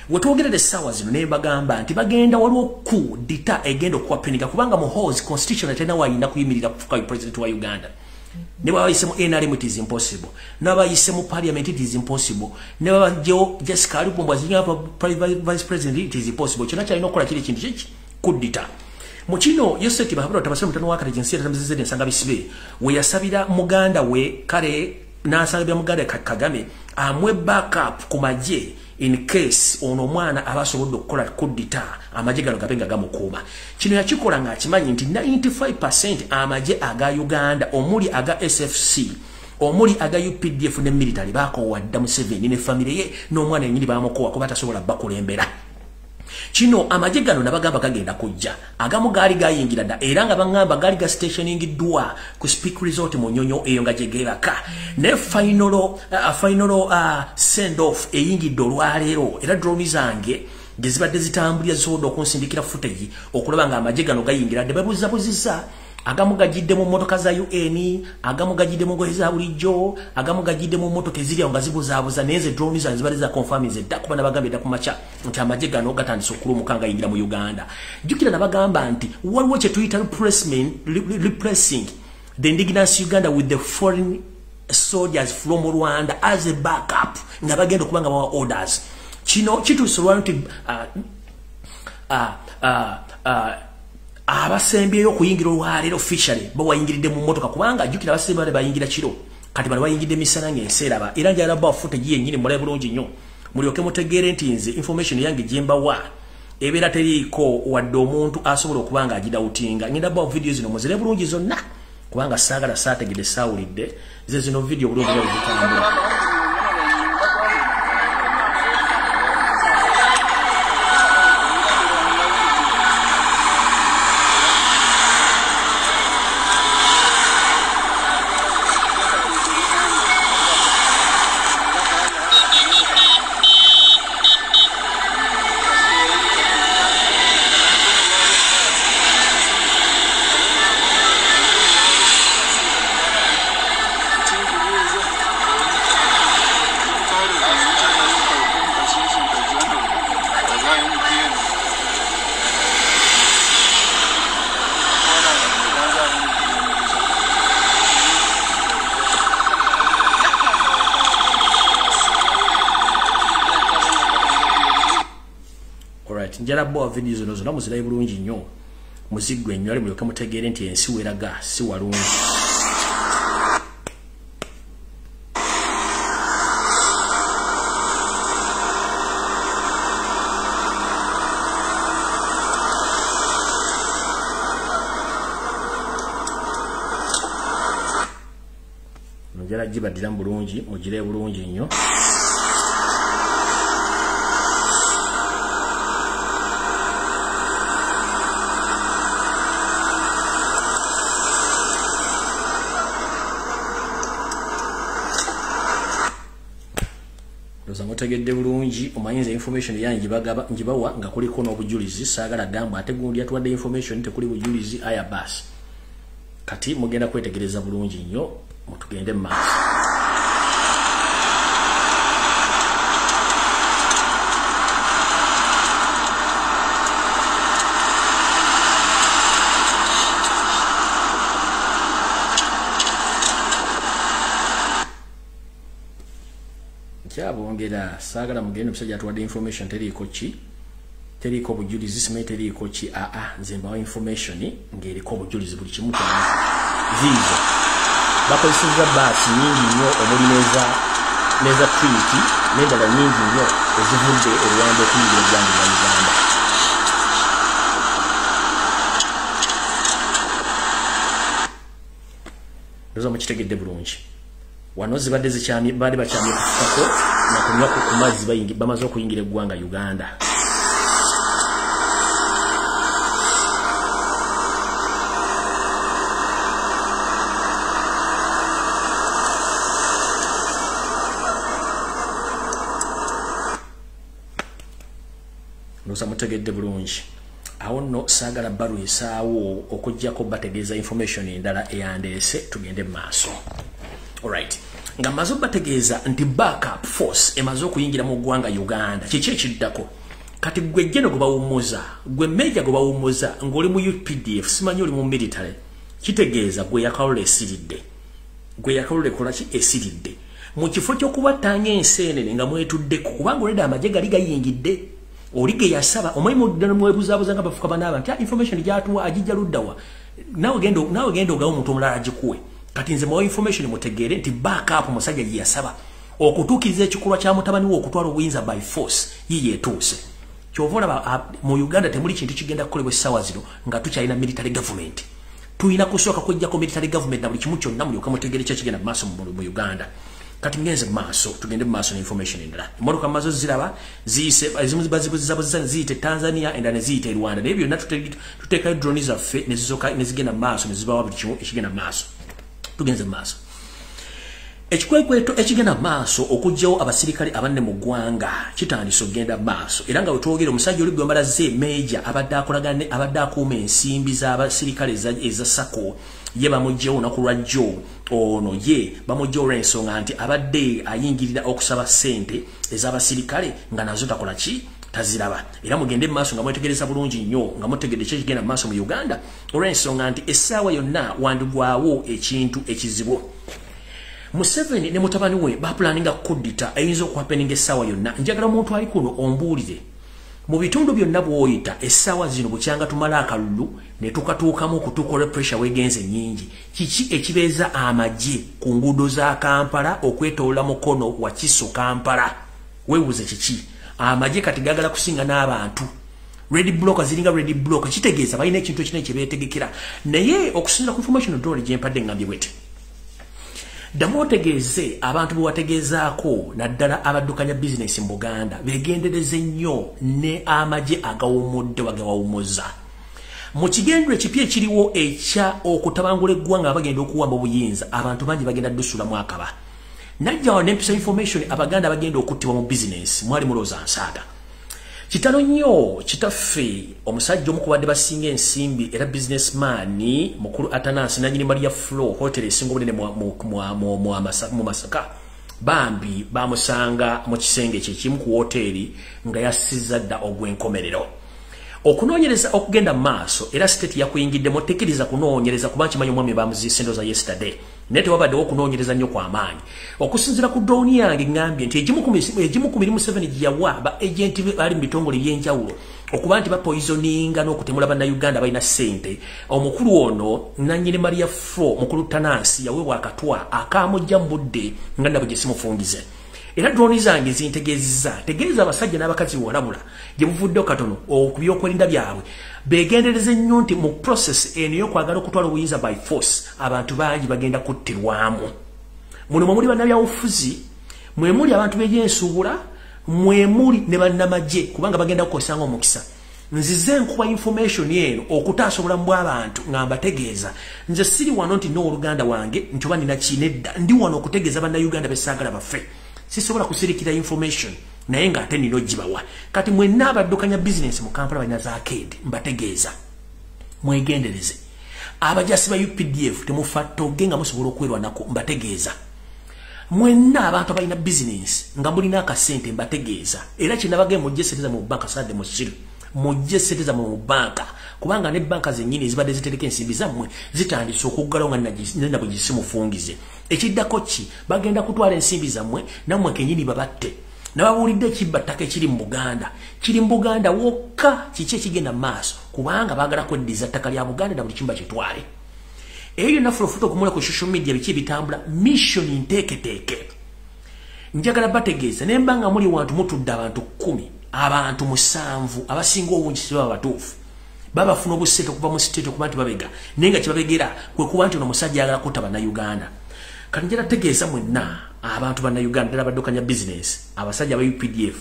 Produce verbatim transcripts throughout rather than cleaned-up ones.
wetwogerere essaawa zino ne bagamba nti bagenda waliwo ku dita egenda okuwapenika kubanga Muhoozi constitution tena wayina kuyimirira kufuka president wa Uganda. Ne bayise mu N R M it is impossible. Na bayise mu parliament it is impossible. Ne bajo Jessica Alipombo azinya vice president it is impossible. Chona cha inokola kile kintu kiki kudita. Muchino yoseti bahabura tabasira mutano wakati jinsia tamzizede nsanga bisibe. We yasabira Muganda we kare na asabira Muganda Kagame amwe backup kumagye in case ono mwana abasobodde okukola kudita amagye gano gapenga gamukuuma. Kino yakikola nga akimanyi nti ninety-five percent amagye aga Uganda omuli aga S F C omuli aga U P D F ne military bakowadda Museveni ne family ye n'omwana yennyini bamukowa kuba tasobola bakulembera. Kino amagye gano nabagamba kagenda kujja agamu gaali gayingira dda era nga bangamba gaali ga stationingiddwa ku speak resort mu Nnyonyo eyo nga gyegeebaka ne final uh, final uh, send off eyingidde olwaleero era drone zange gezibadde zitambulira zisobodde okunsindikira footage okulaba nga amagye gano gayingira dde babuzabuzisa agamu gajidde mu motoka za U N agamu gajidde mu ngoye za bulijjo agamu gajidde mu motoka eziri nga zibuzaabuza neze drone zange zibadde za confirm ze dda kuba nabagambye dda kumacha nti amagye gano gatandise okulumuka nga yingira mu Uganda. Jukira nabagamba nti waliwo kye tuyita replacement replacing the indigenous Uganda with the foreign soldiers from Rwanda as a backup nga bagenda okubanga bawa orders. Kino kituusolwa nti uh, uh, uh, uh, abasembyeyo okuyingira olwaleero officially bawayingiridde mu motoka kubanga jukira abasembe bale bayingira kiro kati bale bayingidde misana ng'enseeraba era njala ba footage yennyini mulabe bulungi nnyo mulyoke mutegeere nti nze information yange gyembawa ebeera teriiko wadde omuntu asobola okuba nga agidawutinga. Ngenda ba video zino muzire bulungi zonna kubanga saagala saategedde saawulidde ze zino video bulungi bwezitambula. Njala bo video zino zona muzirayi bulungi nnyo muzigwe nnyo ali mulyoke mutegeere nti ensi weraga si walungi. Njala gibadira bulungi mugire bulungi nnyo. Mutegedde bulungi omanyiza information yange bagaba njibawa nga kuliko n'obujulizi saagala gamba ate gundi yatuwadde information tekuli bujulizi aya basi kati mugenda kwetegereza bulungi nnyo mutugende maaso. Kyabongera saagala mugende musajja atuwadde information teriiko ki teriiko bujulizi sime teriiko ki a a nze mbawa information ng'eriko obujulizi buli kimu kyonna ziizo bakozesezza baasi nyingi nnyo omuli neza neza twiti n'endala nyingi nnyo ezivudde olwanda okuyingira eggwanga lya Uganda. Ndoza mukitegedde bulungi wano zibadde zikyamye baali bakyamye kufako na kunywa ku mazzi bayingi bamaze okuyingira eggwanga Uganda. Ndoza mutegedde bulungi awo nno saagala bbalu esaawo okujjako bategeeza information endala eyandeese tugende mu maaso. Alright. nga mazo bategeeza nti backup force emazo okuyingira mu ggwanga Uganda kiki ekiddako kati gwe jeno go bawumuza gwe meja go bawumuza ngoli mu U P D F simanyi oli mu military kitegeeza gwe yakalole esiridde gwe yakalole kolaki esiridde mu kifo ky'okubatanga ensenene nga mwetuddeko kubanga oleda amagye gali gayingidde olige yasaba omwemu ddano mwebuzabuza nga bafuka banaba nti information gyatuwa ajijja luddawa nawe gendo nawe gendo gawo omuntu omulala agikuwe kati nze mwa information mutegeere nti backup musajja gye yasaba okutuukiriza ekikolwa kya mutabani we okutwala obuyinza by force yiye etuuse kyovola mu Uganda temuli kintu kigenda kukolebwa essaawa zino nga tukyalina military government tuyina kusooka kujjako military government na buli kimu kyonna mulyoka mutegeere kya kigenda mu maaso mu Uganda kati ngenze maaso tugende maaso na information endala emotoka mazo ziraba ziyise ezimu bazibuza ziyite Tanzania endala ziyite Rwanda nebyo na tuteeka drones zaffe nezizoka nezigenda maaso nezibawa buli kimu ekigenda maaso tugenze maaso ekikwekweto ekigenda maaso okujjawo abasirikale abanne mu ggwanga kitandise okugenda maaso era nga wetwogera omusajja oli gwembala ze meja abadde akolagane abadde akuuma ensimbi z'abasirikale eza sako ye bamugjewo olunaku lwajjo ono ye bamugjewo olw'ensonga nti abadde ayingirira okusaba ssente ez'abasirikale nga nazo takola ki taziraba era mugende mu maaso nga mwetegereza bulungi nnyo nga mutegedde ki ekigenda mu maaso mu Uganda olw'ensonga nti essaawa yonna wandigwawo ekintu ekizibu Museveni ne mutabani we bapulaninga kudita ayinza okuhapeninga essaawa yonna njagala omuntu ali kuno ombuulire mu bitundu byonna bw'oyita essaawa zino bukyanga tumala akalulu ne tukatuukamu okutuukola pressure wegenze nnyingi kiki ekibeeza amagye ku nguudo za Kampala okwetoola mukono wa Kiso Kampala weebuuze kiki amagye kati gagala kusinga n'abantu ready block ziringa ready block kitegeeza balina ekintu ekine kye beetegekera naye okusinzira ku information drone gye mpadde ngambye bwete damotegeeze abantu bwategezaako naddala abaddukanya business mu Buganda begendereze nnyo ne amagye agawumudde wagawumuza mu kigendero ekipya ekiriwo ekya okutabangula eggwanga abagenda okuwamba obuyinza abantu bangi bagenda ddusula mu akaba najjawo n'empisa information abaganda bagenda okuttibwa mu business mwali mulooza nsaaga kitalo nnyo kitaffe omusajja omu kubadde basinga ensimbi era businessman mukulu Atanasi nanyini Maria Flow hotel esinga obunene mu Masaka bambi bamusanga mu kisenge kye kimu ku hoteli nga yassiza dda ogw'enkomerero okunoonyereza okugenda maaso era state yakuyingidde mutekereza kunoonyereza kuba kimanyi omwami bamuziise endoza yesterday nete wabadde okunoonyereza nnyo kwa maanyi okusinzira ku drone yange ngambye nti egimu ku mirimu seven giyawa ba agenti bali mu bitongole by'enjawulo okuba nti bapoisoninga n'okutemula bannayuganda balina ssente omukulu ono nanyini Maria Fo mukulu Tanasi yaweebwa akatwa akamujja mu budde nga nabo gye simufungize era drone zange zintegeeza tegeeza abasajja n'abakazi walabula gye buvudde katono okubyokwerinda byabwe begendereze nnyo nti mu process eno y'okwagala okutwala obuyinza by force abantu bangi bagenda kuttirwamu muno mwe muli bannabyabufuzi mwe muli abantu b'ebyensuubula mwe muli ne bannamagye kubanga bagenda kukosanga omukisa nzize nkuba information eno okutaasa obulamu bw'abantu nga mbategeeza nze siri wano nti n'oluganda wange nti oba nina kinedda ndi wano okutegeeza bannayuganda besaagala baffe sisobola kusirikira information naye nga ate nino gibawa kati mwenna abaddukanya business mu Kampala balina za arcade mbategeeza mwegendereze abajasi ba U P D F temufattoge nga musobola okwerwanako mbategeeza mwenna abantu balina business nga mulina akasente mbategeeza era kinabage mujje seteza mu banka sade mu siru mujje seteza mu banka kubanga ne banka zennyini zibadde zitereka ensimbi zammwe zitandise okuggalawo nga nabo gisimufungize ekiddako ki bagenda kutwala ensimbi zammwe nammwe kennyini babatte nababuulidde ekibbattaka ekiri mu Buganda kiri mu Buganda wokka kiki ekigenda maaso kubanga baagala kweddiza ttaka lya Buganda na buli kimba kitwale eyo nafulofuta okumula ku social media biki ebitambula mission nteeketeeke njagala bategeeza ne mbanga muli wantu mutudde abantu kumi abantu musanvu abasinga obungi siba batuufu babafuna obusente okuva mu state okuba nti babega naye nga kibabegera kwe kuba nti ono musajja ayagala kutta bannayuganda kati njala tegeeza mwenna abantu bannayuganda ddala baddukanya business abasajja aba U P D F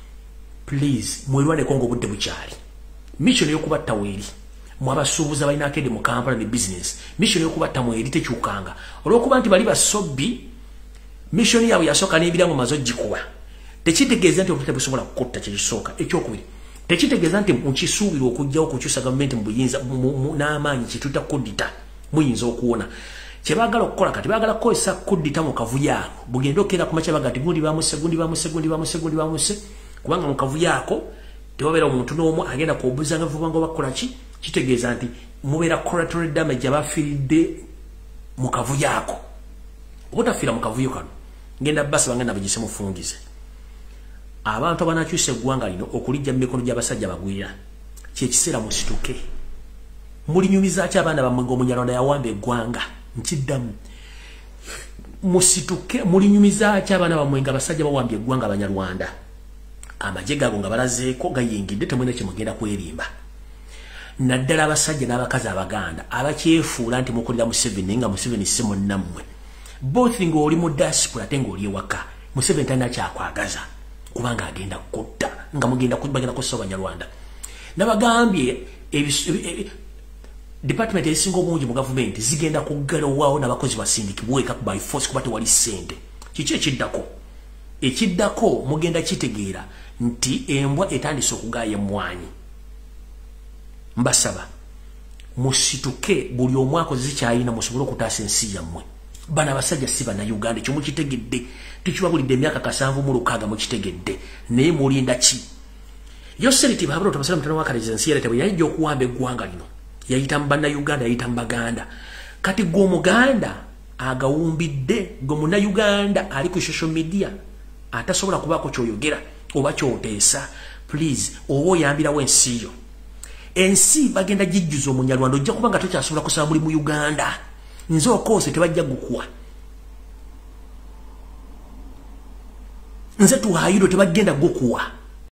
please mwerwaneko ng'obudde bukyali mission y'okubatta weeri mwabasuubuza balina akede mu Kampala ne business mission y'okubatta mweri tekyukanga olw'okuba nti bali basobbi mission yaabwe yasooka n'ebiramu mazo gikuba tekitegeeza nti obutete busobola kukutta kyekisooka ekyokubiri tekitegeeza nti mukisuubirwa okujjawo okukyusa gavumenti mu buyinza n'amaanyi kyetuyita kudita muyinza okuwona Kyebagala okukola kati bagala kukozesa kudita mu kavuyaako bugenda okera ku makya bagati gundi bamuse gundi bamuse gundi bamuse gundi bamuse kubanga mu kavuyaako tebabeera omuntu n'omu agenda kuobuzanga vuba ngo bakola ki kitegeeza nti mubeera collateral damage abafiiridde mu kavuyaako obutafiira mu kavuyo kano ngenda basi bangenda bagise mufungize abantu abanakyusa eggwanga lino okulijja mu mikono gy'abasajja bagwira kyekiseera musituke mulinyumiza ki abaana bammwe ng'omunyalwanda yawamba eggwanga nkiddamu musituke mulinyumiza ki abaana bammwe nga abasajja bawambye eggwanga abanyarwanda amagye gago nga balazeeko gayingidde temwena kyemugenda kwerimba naddala abasajja n'abakazi abaganda abakyefuula nti mukolera Museveni nga Museveni si munnammwe both ng'oli mu diaspora ate ng'oli ewaka Museveni talina kyakwagaza kubanga agenda kutta nga mugenda bagenda kussa abanyarwanda nabagambye department ezisinga obungi mu gavumenti zigenda kuggalawawo n'abakozi basindikibweka by force kuba tewali ssente kiki ekiddako ekiddako mugenda kitegeera nti embwa etandise okugaaya emmwanyi mbasaba musituke buli omu akoze kyayina musobole okutaasa ensi yammwe bana abasajja si bannayuganda ekyo mukitegedde tukibabulidde emyaka kasanvu mu lukaaga mukitegedde naye mulinda ki yoseriti baabula otabasala mutano wakaleza ensi yalete bwe yayijja okuwamba eggwanga lino yayita mu bannayuganda yayita mu baganda kati gwe omuganda agawumbidde gwe munnayuganda ali ku social media atasobola kubaako kyoyogera oba kyoteesa please oba oyambirawo ensi yo ensi bagenda gijjuza omunyarwanda ojja kuba nga tokyasobola kusaba muli mu Uganda nze okoose tebajja gukuwa nze tuhayiro tebagenda gukuwa